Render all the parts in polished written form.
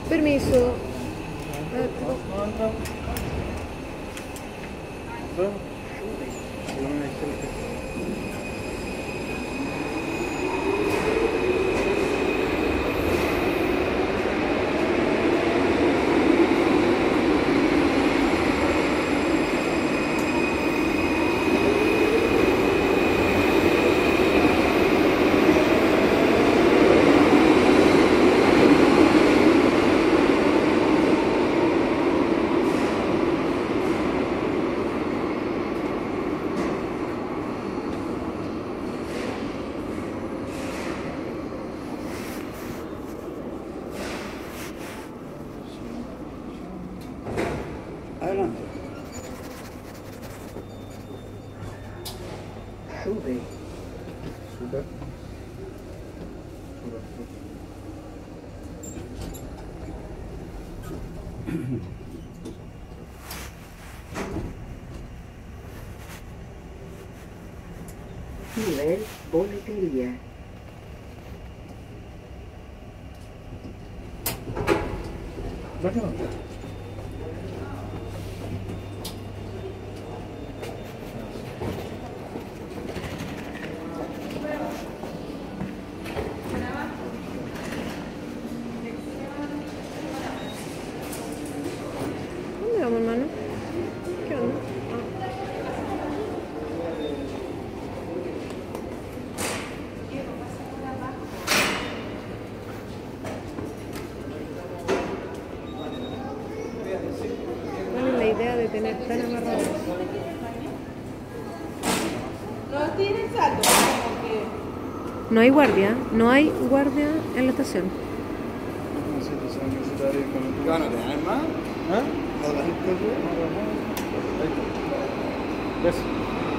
Permiso. Adelante. Sube. Super. Nivel boletería. ¿Dónde vamos, hermano? ¿Qué onda? ¿Cuál es la idea de tener tan amarrados? No tienen saldo, como que... No hay guardia, no hay guardia en la estación. No sé si son necesarios con... ¿Van a tener más? ¿Ah? Gracias.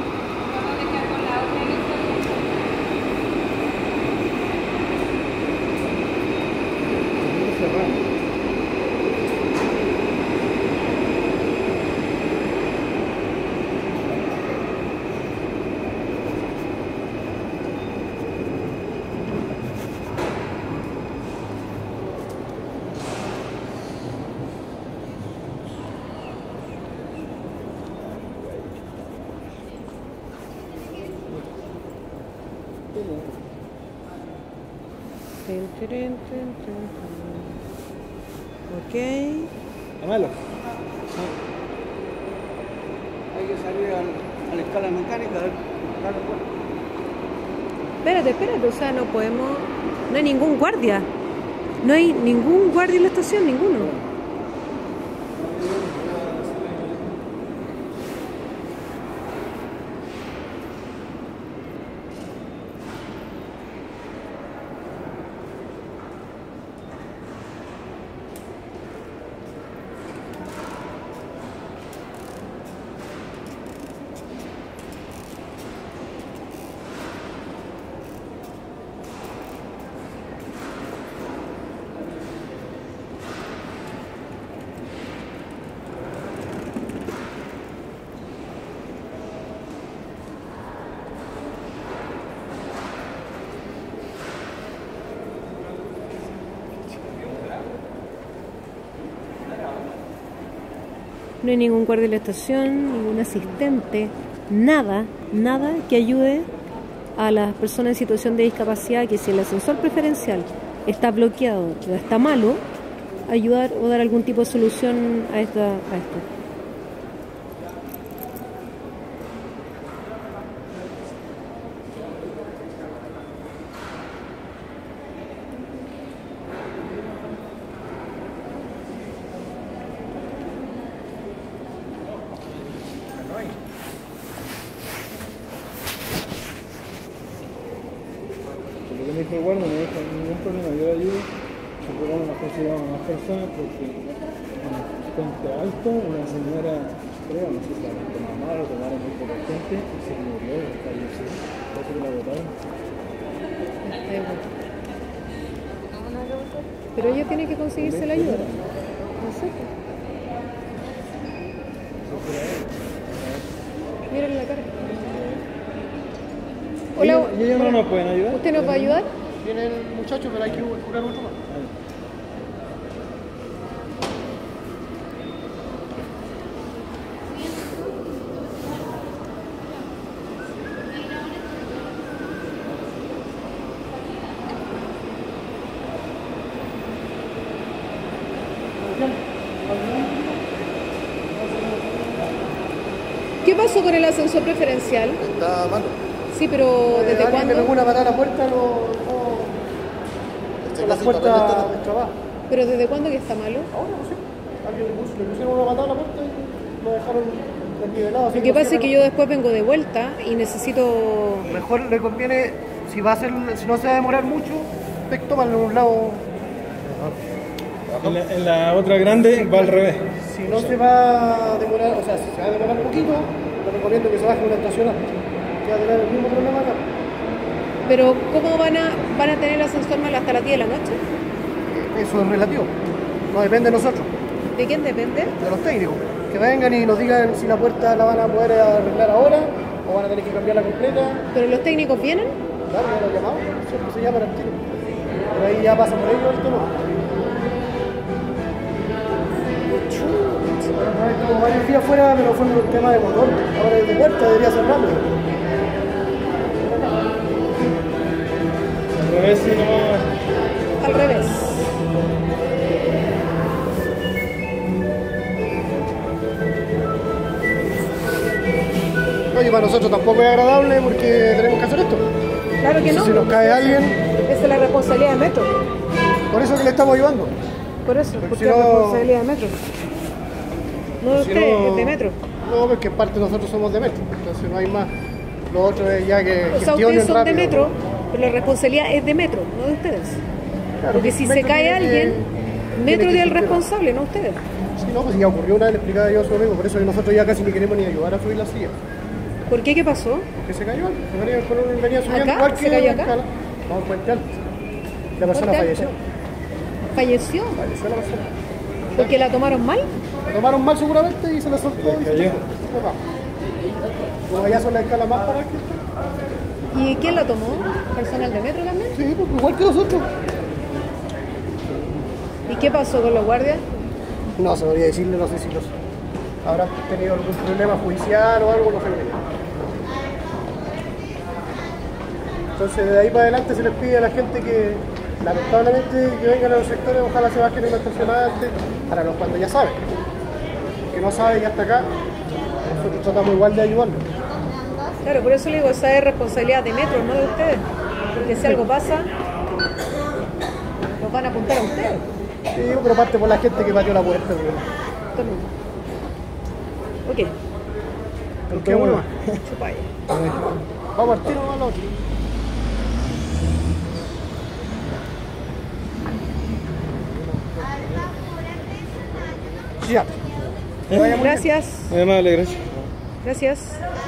Tin, tirin, tin, tin, tin. Ok. Llámalo. Hay que salir a la escala mecánica. Espérate, o sea, no podemos... No hay ningún guardia. No hay ningún guardia en la estación, ninguno. No hay ningún guardia de la estación, ningún asistente, nada que ayude a las personas en situación de discapacidad, que si el ascensor preferencial está bloqueado o está malo, ayudar o dar algún tipo de solución a esto. Lo que me dijo el guardia, no dijo ningún problema, yo le ayudo. Se programa más cosas a más personas porque puente alto, una señora, creo, no sé si la mamá lo tomaron muy poca gente y se murió, falleció, por eso que la botaron. Pero ella tiene que conseguirse la ayuda. No sé. Miren la cara. Hola. ¿Y ellos no nos pueden ayudar? ¿Usted nos va a ayudar? Viene el muchacho, pero hay que curar otro más. ¿Qué pasó con el ascensor preferencial? Está malo. Sí, pero ¿desde Alguien cuándo? le pegó una patada a la puerta, con las puertas del trabajo. ¿Pero desde cuándo que está malo? Ahora no sé. Alguien le pusieron una patada a la puerta y lo dejaron desnivelado. Lo que pasa es que yo después vengo de vuelta y necesito... Mejor le conviene, si no se va a demorar mucho, tómalo en un lado. En la otra grande va al revés. Si no se va a demorar, o sea, si se va a demorar un poquito, le recomiendo que se baje una estación que va a tener el mismo problema acá. Pero ¿cómo van a tener el ascensor mal hasta las 10 de la noche? Eso es relativo. No depende de nosotros, ¿De quién depende? de los técnicos. Que vengan y nos digan si la puerta la van a poder arreglar ahora o van a tener que cambiarla completa. ¿Pero los técnicos vienen? Claro, ya lo llamamos, siempre se llama al tiro. Pero ahí ya pasa por ello el tema. Estuvo varios días fuera, pero fue por un tema de motor. Ahora el de puerta debería ser rápido. Al revés, si no. Al revés. Oye, para nosotros tampoco es agradable porque tenemos que hacer esto. Claro que no. Si nos cae alguien, Esa es la responsabilidad de Metro. por eso que le estamos ayudando. Por eso, Porque porque si es no- responsabilidad de Metro. No de Si usted, no- es de Metro. No, porque en parte nosotros somos de metro, entonces no hay más. Lo otro es ya que O sea, gestionen ustedes son rápido. de Metro, pero la responsabilidad es de Metro, no de ustedes. Claro, Porque si se Metro cae tiene alguien, tiene Metro que es el gestionar. responsable, no ustedes. Sí, no, pues ya ocurrió una vez, le explicaba yo a su amigo, por eso que nosotros ya casi ni queremos ni ayudar a subir la silla. ¿Por qué? ¿Qué pasó? Que se cayó, venía subiendo ¿Acá? igual ¿Se que cayó la acá? escala. Vamos a Puente Alto. La persona Puente falleció. Alto. ¿Falleció? Falleció la persona. ¿Porque la tomaron mal? La tomaron mal seguramente y se la soltó y se cayó. fue abajo. Como allá son las escalas más para que... ¿Y quién la tomó? ¿Personal de Metro también? Sí, pues igual que nosotros. ¿Y qué pasó con los guardias? No sabría decirle, no sé si los habrán tenido algún problema judicial o algo, no sé. Entonces de ahí para adelante se les pide a la gente que lamentablemente que vengan a los sectores, ojalá se bajen en una estacionante para los cuando ya saben. El que no sabe ya está acá, nosotros tratamos igual de ayudarlo. Claro, por eso le digo, esa es responsabilidad de Metro, no de ustedes. Porque si algo pasa, nos van a apuntar a ustedes. Sí, pero parte por la gente que pateó la puerta. Todo el mundo. Ok, ¿Por qué bueno? chupa ahí. Vamos al tiro, vamos al otro. Ya. Gracias, Muy amable, gracias. gracias.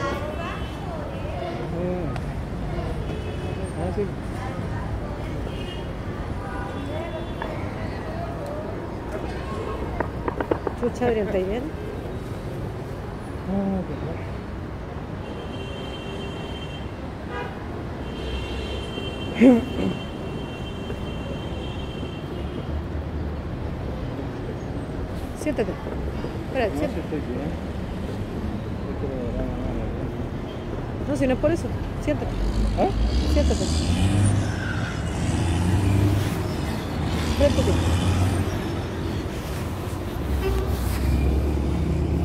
Sí. Chucha, Adrián, ¿está bien? Siéntate. Espera, siéntate. Estoy bien. No, si no es por eso. Siéntate. ¿Ah? Siéntate. Siéntate.